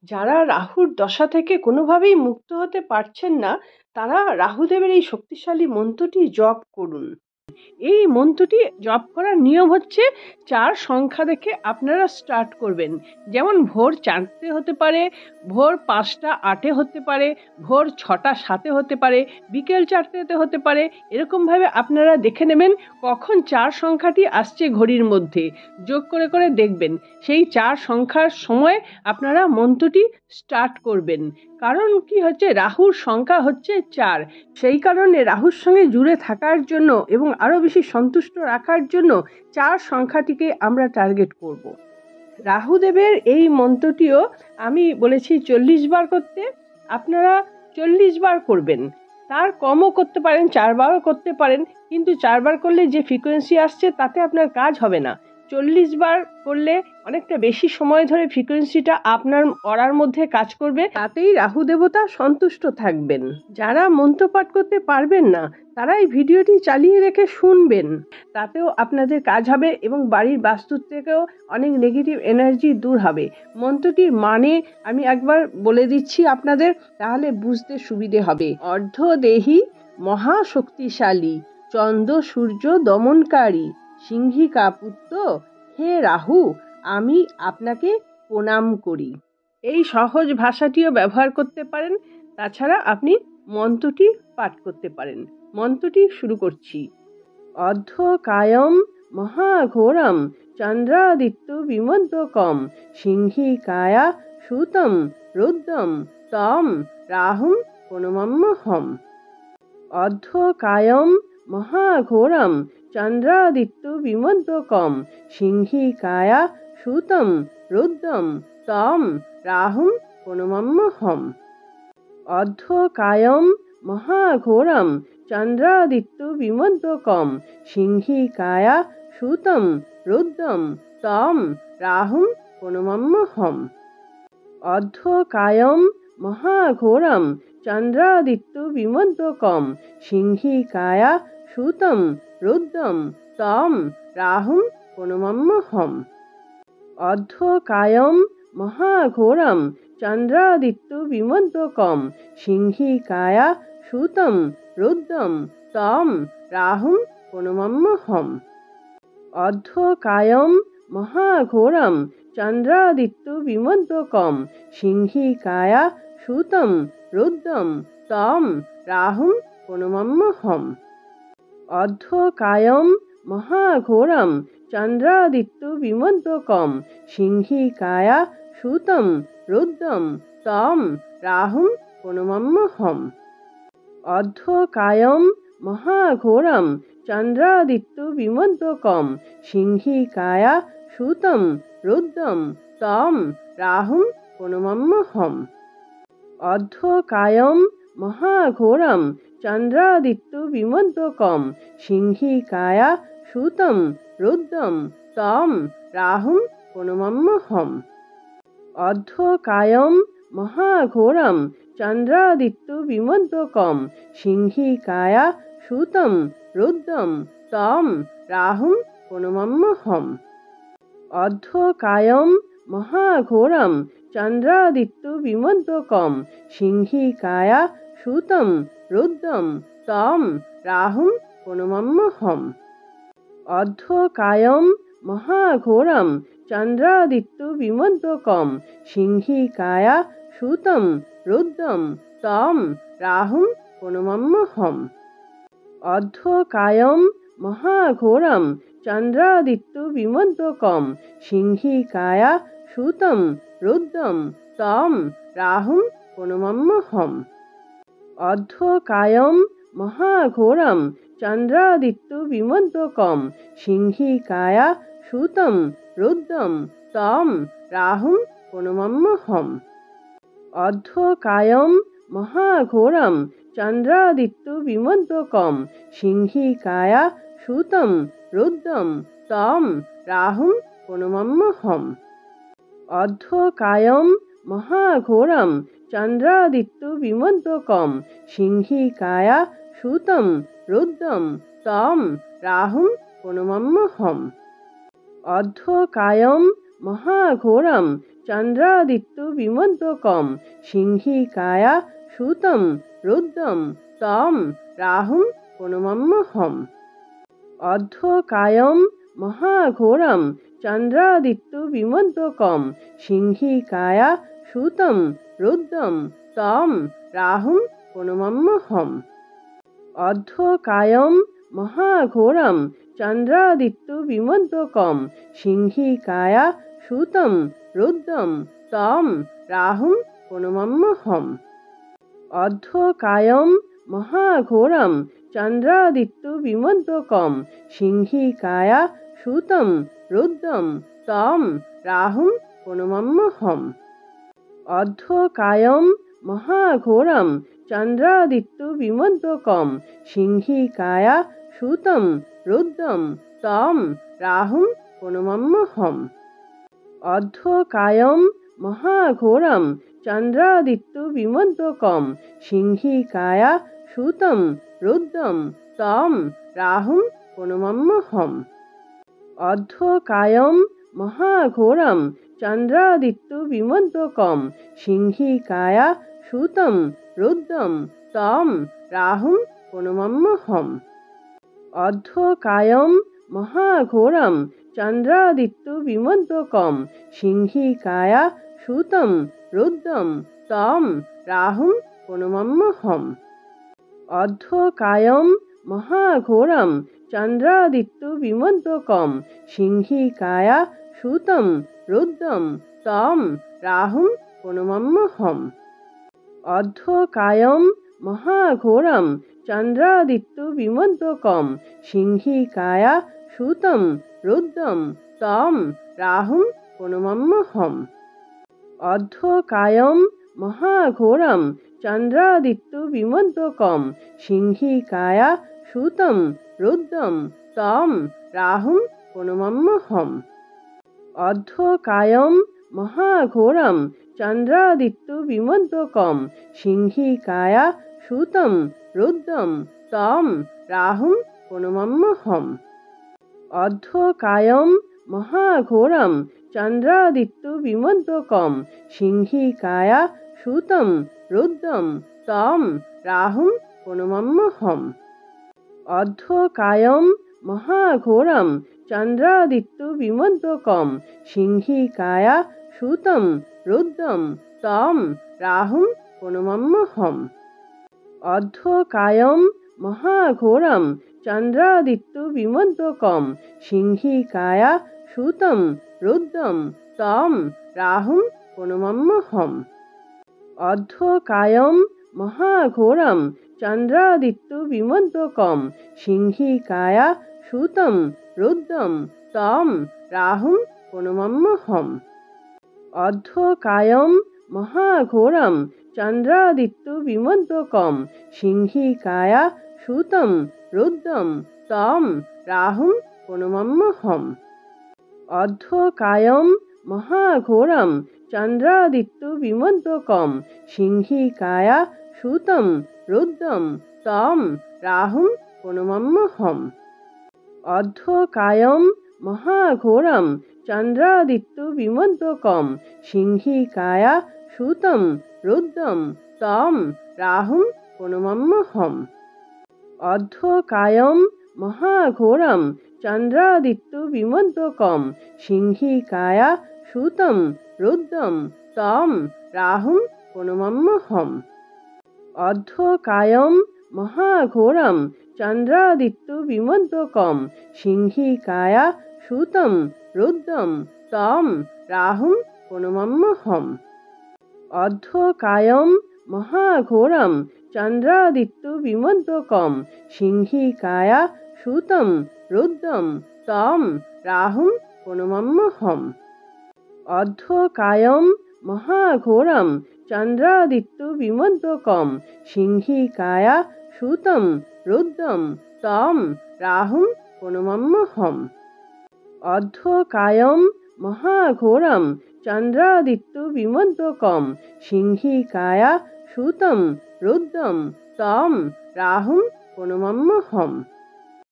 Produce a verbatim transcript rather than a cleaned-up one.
যারা রাহুর দশা থেকে কোনোভাবেই মুক্ত হতে পারছেন না, তারা রাহুদেবের এই শক্তিশালী মন্ত্রটি জপ করুন। এই মন্ত্রটি জপ করার নিয়ম হচ্ছে, চার সংখ্যা দেখে আপনারা স্টার্ট করবেন। যেমন ভোর চারটে হতে পারে, ভোর পাঁচটা আটে হতে পারে, ভোর ছটা সাতে হতে পারে, বিকেল চারটেতে হতে পারে। এরকমভাবে আপনারা দেখে নেবেন কখন চার সংখ্যাটি আসছে ঘড়ির মধ্যে, যোগ করে করে দেখবেন। সেই চার সংখ্যার সময় আপনারা মন্ত্রটি স্টার্ট করবেন। কারণ কি হচ্ছে, রাহুর সংখ্যা হচ্ছে চার। সেই কারণে রাহুর সঙ্গে জুড়ে থাকার জন্য এবং আরও বেশি সন্তুষ্ট রাখার জন্য চার সংখ্যাটিকে আমরা টার্গেট করব। রাহুদেবের এই মন্ত্রটিও আমি বলেছি চল্লিশ বার করতে, আপনারা চল্লিশ বার করবেন। তার কমও করতে পারেন, চারবারও করতে পারেন, কিন্তু চারবার করলে যে ফ্রিকোয়েন্সি আসছে তাতে আপনার কাজ হবে না। চল্লিশ বার করলে অনেকটা বেশি সময় ধরে ফ্রিকোয়েন্সিটা আপনার অরার মধ্যে কাজ করবে, তাতেই রাহু দেবতা সন্তুষ্ট থাকবেন। যারা মন্ত্রপাঠ করতে পারবেন না, তারা এই ভিডিওটি চালিয়ে রেখে শুনবেন, তাতেও আপনাদের কাজ হবে এবং বাড়ির বাস্তু থেকেও অনেক নেগেটিভ এনার্জি দূর হবে। মন্ত্রটির মানে আমি একবার বলে দিচ্ছি আপনাদের, তাহলে বুঝতে সুবিধে হবে। অর্ধদেহী মহাশক্তিশালী চন্দ্র সূর্য দমনকারী সিংহিকা পুত্র হে রাহু, আমি আপনাকে প্রণাম করি। এই সহজ ভাষাটিও ব্যবহার করতে পারেন। তাছাড়া আপনি মন্ত্রটি পাঠ করতে পারেন। মন্ত্রটি শুরু করছি। অর্ধকায়ম মহাঘোরম চন্দ্রাদিত্য বিমদ্যকম সিংহিকায়া সুতম রুদ্রম তম রাহুম প্রণমাম্যহম। অর্ধকায়ম মহাঘোরম চন্দ্রাদিত্য বিমদ্যকম সিংহিকায়া সুতম রুদ্রম তম রাহুম প্রণমাম্যহম। অর্ধকায়ম মহাঘোরম চন্দ্রাদিত্য বিমদ্যকম সিংহিকায়া সুতম রুদ্রম তম রাহুম প্রণমাম্যহম। অর্ধকায়ম মহাঘোরম চন্দ্রাদিত্য বিমদ্যকম সিংহিকায়া সুতম রুদ্রম তম রাহুম প্রণমাম্যহম। অর্ধকায়ম মহাঘোরম চন্দ্রাদিত্য বিমদ্যকম সিংহিকায়া সুতম রুদ্রম তম রাহুম প্রণমাম্যহম। অর্ধকায়ম মহাঘোরম চন্দ্রাদিত্য বিমদ্যকম সিংহিকায়া সুতম রুদ্রম তম রাহুম প্রণমাম্যহম। অর্ধকায়ম মহাঘোরম চন্দ্রাদিত্য বিমদ্যকম সিংহিকায়া সুতম রুদ্রম তম রাহুম প্রণমাম্যহম। অর্ধকায়ম মহাঘোরম চন্দ্রাদিত্য বিমদ্যকম সিংহিকায়া সুতম রুদ্রম তম রাহুম প্রণমাম্যহম। অর্ধকায়ম মহাঘোরম চন্দ্রাদিত্য বিমদ্যকম সিংহিকায়া সুতম রুদ্রম তম রাহুম প্রণমাম্যহম। অর্ধকায়ম মহাঘোরম চন্দ্রাদিত্য বিমদ্যকম সিংহিকায়া সুতম রুদ্রম তম রাহুম প্রণমাম্যহম। অর্ধকায়ম মহাঘোরম চন্দ্রাদিত্য বিমদ্যকম সিংহিকায়া সুতম রুদ্রম তম রাহুম প্রণমাম্যহম। অর্ধকায়ম মহাঘোরম চন্দ্রাদিত্য বিমদ্যকম সিংহিকায়া সুতম রুদ্রম তম রাহুম প্রণমাম্যহম। অর্ধকায়ম মহাঘোরম চন্দ্রাদিত্য বিমদ্যকম সিংহিকায়া সুতম রুদ্রম তম রাহুম প্রণমাম্যহম। অর্ধকায়ম মহাঘোরম চন্দ্রাদিত্য বিমদ্যকম সিংহিকায়া সুতম রুদ্রম তম রাহুম প্রণমাম্যহম। অর্ধকায়ম মহাঘোরম চন্দ্রাদিত্য বিমদ্যকম সিংহিকায়া সুতম রুদ্রম তম রাহুম প্রণমাম্যহম। অর্ধকায়ম মহাঘোরম চন্দ্রাদিত্য বিমদ্যকম সিংহিকায়া সুতম রুদ্রম তম রাহুম প্রণমাম্যহম। অর্ধকায়ম মহাঘোরম চন্দ্রাদিত্য বিমন্তকম সিংহিকায়া সুতম রুদ্রম তম রাহুম প্রণমাম্যহম। অর্ধকায়ম মহাঘোরম চন্দ্রাদিত্য বিমন্তকম সিংহিকায়া সুতম রুদ্রম তম রাহুম প্রণমাম্যহম। অর্ধকায়ম মহাঘোরম চন্দ্রাদিত্য বিমন্তকম সিংহিকায়া সুতম রুদ্রম তম রাহুম প্রণমাম্যহম। অর্ধকায়ম মহাঘোরম চন্দ্রাদিত্য বিমন্তকম সিংহিকায়া সুতম রুদ্রম তম রাহুম প্রণমাম্যহম। অর্ধকায়ম মহাঘোরম চন্দ্রাদিত্য বিমন্তকম সিংহিকায়া সুতম রুদ্রম তম রাহুম প্রণমাম্যহম। অর্ধকায়ম মহাঘোরম চন্দ্রাদিত্য বিমন্তকম সিংহিকায়া সুতম রুদ্রম তম রাহুম প্রণমাম্যহম। অর্ধকায়ম মহাঘোরম চন্দ্রাদিত্য বিমন্তকম সিংহিকায়া সুতম রুদ্রম তম রাহুম প্রণমাম্যহম। অর্ধকায়ম মহাঘোরম চন্দ্রাদিত্য বিমন্তকম সিংহিকায়া সুতম রুদ্রম তম রাহুম প্রণমাম্যহম। অর্ধকায়ম মহাঘোরম চন্দ্রাদিত্য বিমন্তকম সিংহিকায়া সুতম রুদ্রম তম রাহুম প্রণমাম্যহম। অর্ধকায়ম মহাঘোরম চন্দ্রাদিত্য বিমন্তকম সিংহিকায়া সুতম রুদ্রম তম রাহুম প্রণমাম্যহম। অর্ধকায়ম মহাঘোরম চন্দ্রাদিত্য বিমন্তকম সিংহিকায়া সুতম রুদ্রম তম রাহুম প্রণমাম্যহম। অর্ধকায়ম মহাঘোরম চন্দ্রাদিত্য বিমন্তকম সিংহিকায়া সুতম রুদ্রম তম রাহুম প্রণমাম্যহম। অর্ধকায়ম মহাঘোরম চন্দ্রাদিত্য বিমন্তকম সিংহিকায়া সুতম রুদ্রম তম রাহুম প্রণমাম্যহম। অর্ধকায়ম মহাঘোরম চন্দ্রাদিত্য বিমন্তকম সিংহিকায়া সুতম রুদ্রম তম রাহুম প্রণমাম্যহম। অর্ধকায়ম মহাঘোরম চন্দ্রাদিত্য বিমন্তকম সিংহিকায়া সুতম রুদ্রম তম রাহুম প্রণমাম্যহম। অর্ধকায়ম মহাঘোরম চন্দ্রাদিত্য বিমন্তকম সিংহিকায়া সুতম রুদ্রম তম রাহুম প্রণমাম্যহম। অর্ধকায়ম মহাঘোরম চন্দ্রাদিত্য বিমন্তকম সিংহিকায়া সুতম রুদ্রম তম রাহুম প্রণমাম্যহম। অর্ধকায়ম মহাঘোরম চন্দ্রাদিত্য বিমন্তকম সিংহিকায়া সুতম রুদ্রম তম রাহুম প্রণমাম্যহম। অর্ধকায়ম মহাঘোরম চন্দ্রাদিত্য বিমন্তকম সিংহিকায়া সুতম রুদ্রম তম রাহুম প্রণমাম্যহম। অর্ধকায়ম মহাঘোরম চন্দ্রাদিত্য বিমন্তকম সিংহিকায়া সুতম রুদ্রম তম রাহুম প্রণমাম্যহম। অর্ধকায়ম মহাঘোরম চন্দ্রাদিত্য বিমন্তকম সিংহিকায়া সুতম রুদ্রম তম রাহুম প্রণমাম্যহম। অর্ধকায়ম মহাঘোরম চন্দ্রাদিত্য বিমন্তকম সিংহিকায়া সুতম রুদ্রম তম রাহুম প্রণমাম্যহম। অর্ধকায়ম মহাঘোরম চন্দ্রাদিত্য বিমন্তকম সিংহিকায়া সুতম রুদ্রম তম রাহুম প্রণমাম্যহম। অর্ধকায়ম মহাঘোরম চন্দ্রাদিত্য বিমন্তকম সিংহিকায়া সুতম রুদ্রম তম রাহুম প্রণমাম্যহম।